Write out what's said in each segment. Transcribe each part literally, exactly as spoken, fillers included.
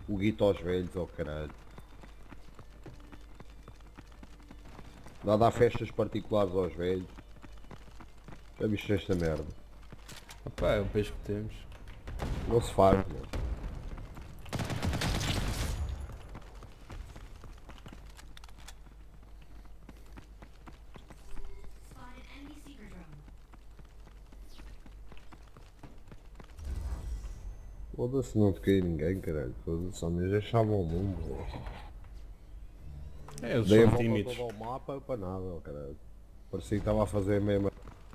O guito aos velhos, oh caralho. Dá a dar festas particulares aos velhos. Já viste esta merda? Opá, é o peixe que temos. Não se faz, mano. Foda-se, não toquei ninguém, caralho. Foda-se, só me deixavam o mundo. É, eles Dei a são volta tímidos. todo ao mapa para nada, oh, caralho. Parecia que estava a fazer a mesma.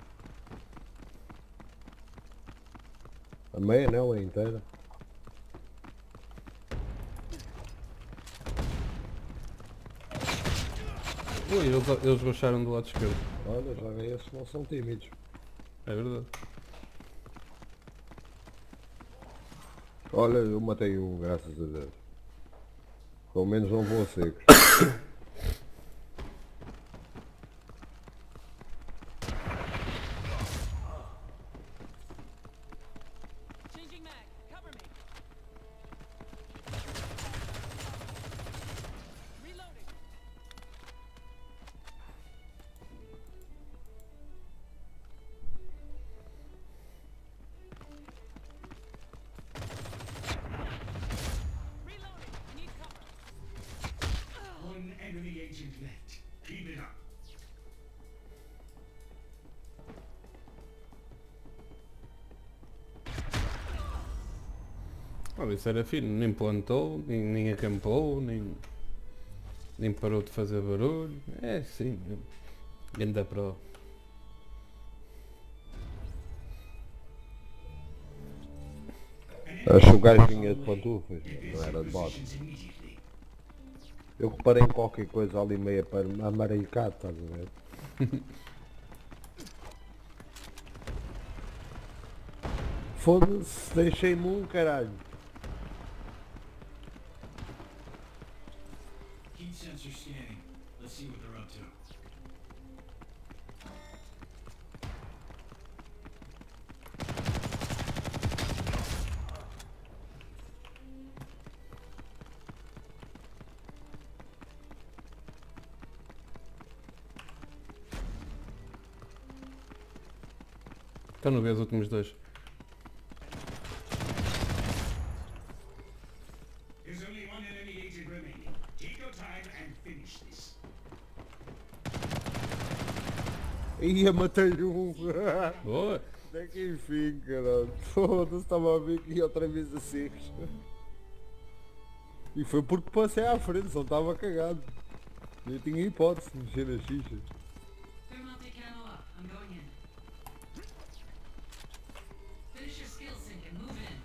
A meia não, a inteira. Ui, eles, eles gostaram do lado esquerdo. Olha, já vem esses não são tímidos. É verdade. Olha, eu matei um, graças a Deus. Pelo menos não vou a secos. Changing mag. Cover me. Reloading. Reloading. Need cover. One enemy agent left. Keep it up. Olha, isso era fino. Nem plantou, nem, nem acampou, nem, nem parou de fazer barulho. É sim, ainda pro. Acho que o gajo vinha de pantufas, não era de bode. Positions immediately. Eu reparei em qualquer coisa ali meio amarelcado, estás a ver? Foda-se, deixei-me um, caralho. Heat sensor scanning. Let's see what they're up to. Então não vê os últimos dois. There's only one enemy agent remaining. Take your time and finish this. Ia, matei um. Boa! Até que enfim, caralho. Foda-se, estava a ver que ia outra vez a secos. E foi porque passei à frente, só estava cagado. Eu tinha hipótese de mexer na xixa. Thermoptic camo up. I'm going in. Finish your skill sync and move in.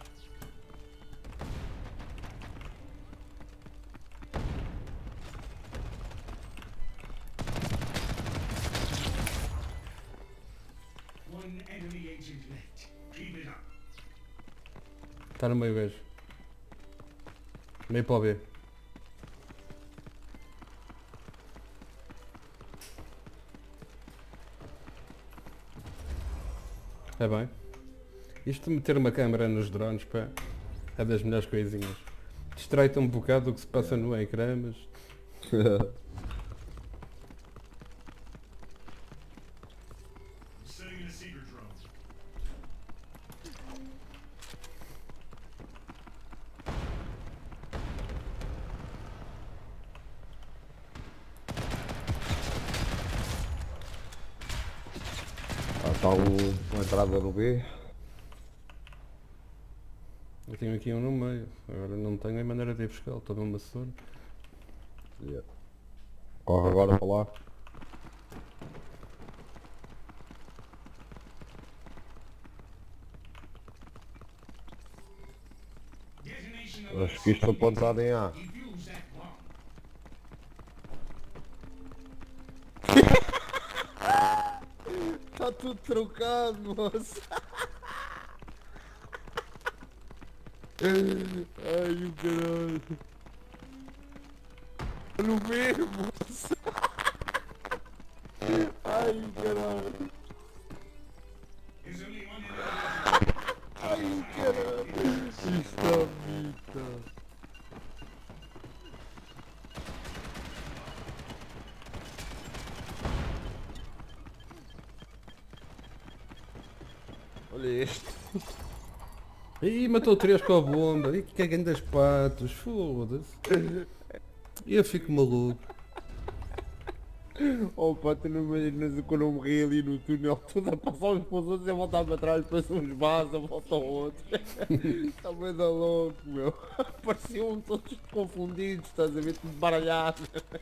One enemy agent left. Keep it up. Está no meio gajo. Meio para o B. É bem. Isto de meter uma câmera nos drones, pá, é das melhores coisinhas. Distrai-te um bocado do que se passa no ecrã, mas... Setting a secret drone. Ah, está o, a entrada do B. Eu tenho aqui um no meio. Agora não tenho a maneira de ir buscar, estou numa zona. Yeah. Corre agora para lá. Detonation Acho que isto foi apontado em A. Defuse that bomb. Está tudo trocado, moça. Ai, o caralho. No mesmo, moça. Ai, caralho. There's only one enemy agent. Ai, caralho. Isto é bonito. Ih, matou três com a bomba. Ih, que cagando das patos. Foda-se. E eu fico maluco. Oh pá, tu não imaginas quando eu morri ali no túnel, tudo a passar uns para os outros e a voltar para trás, depois uns vasos, a volta ao outro. Está meio da louco, meu. Pareciam todos confundidos, estás a ver, tudo baralhado.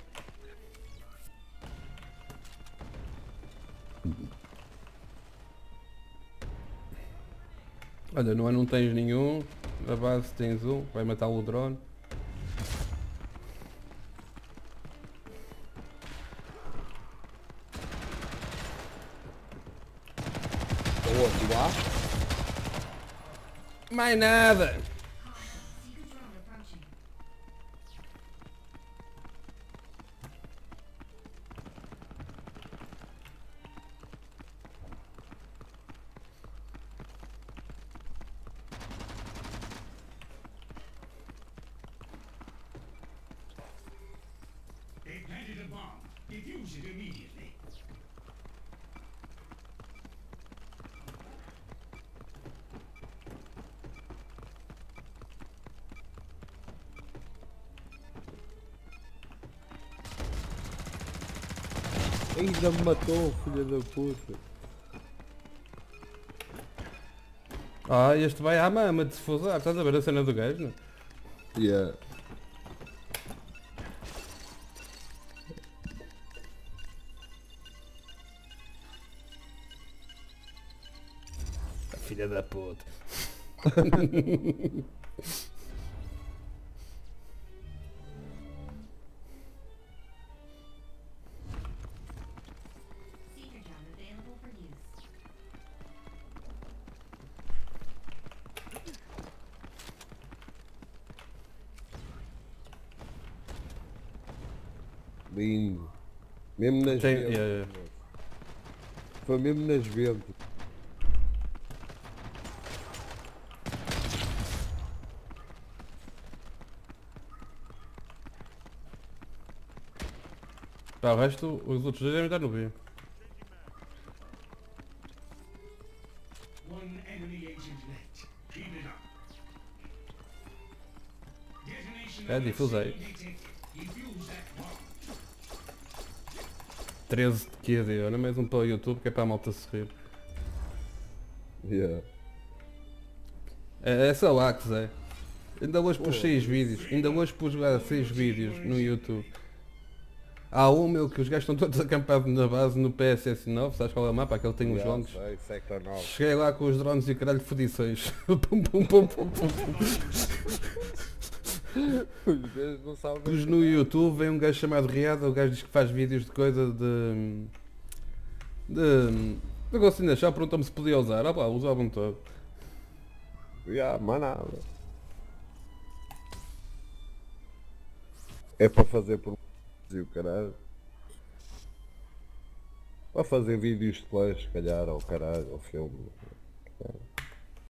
Olha, no ar não tens nenhum. Na base tens um. Vai matar o drone. O outro lá? Mais nada! Secret drone approaching. They planted a bomb. Defuse it immediately. Ainda me matou, filha da puta. Ah, este vai à mama de se fusar. Estás a ver a cena do gajo, não? Yeah. Filha da puta. Secret drone available for use. Lindo. Mesmo nas Tem, ventas. yeah, yeah. Foi mesmo nas ventas. Pá, o resto, os outros dois devem estar no B. One enemy agent left. Keep it up. Detonation É, of difusei. detected. Defuse that bomb. treze de Q D, olha mais um para o YouTube que é para a malta se rir. Yeah. É, é só lá que Zé. Ainda hoje pus seis vídeos, ainda hoje pus lá seis vídeos no YouTube. Há um meu que os gajos estão todos acampados na base no P S S nove, sabes qual é o mapa? Aquele que tem os Yeah, longos. sei, Sector nove. Cheguei lá com os drones e caralho fodições. Pum, pum, pum, pum, pum, pum. Os gajos não sabem. Pus no YouTube, vem um gajo chamado Riada, o gajo diz que faz vídeos de coisa de... de... negócio ainda já perguntou-me se podia usar. Ah pá, usavam todo. Yeah, mas nada. É para fazer por e o caralho. Para fazer vídeos de play, se calhar, ou caralho, ou filme.